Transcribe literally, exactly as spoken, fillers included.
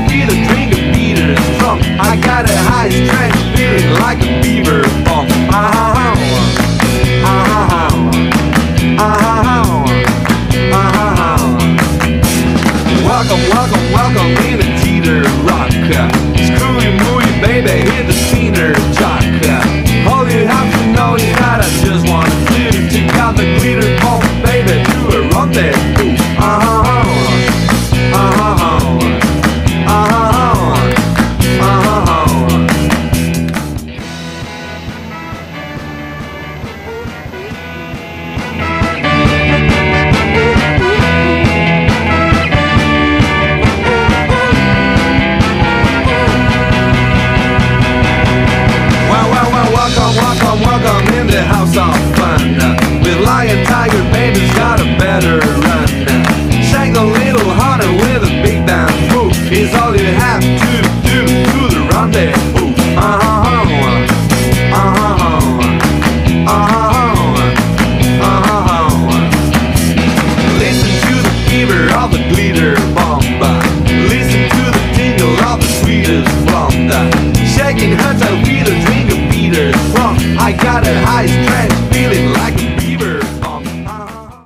Feel a drink of beaters strong. I got a high strength feeling like a beaver bomb. Ah, ah, ah, ah, ah. Welcome, welcome, welcome in the teeter rock. Screwy mooey baby, hit the cedar jock. All you have to know is that I just wanna do. Take out the glitter bomb, baby, do a rendezvous. Ah, ah, ah, ah, ah. Well, well, well, welcome, welcome, welcome in the house of fun. With lion, tiger, baby's got a better run.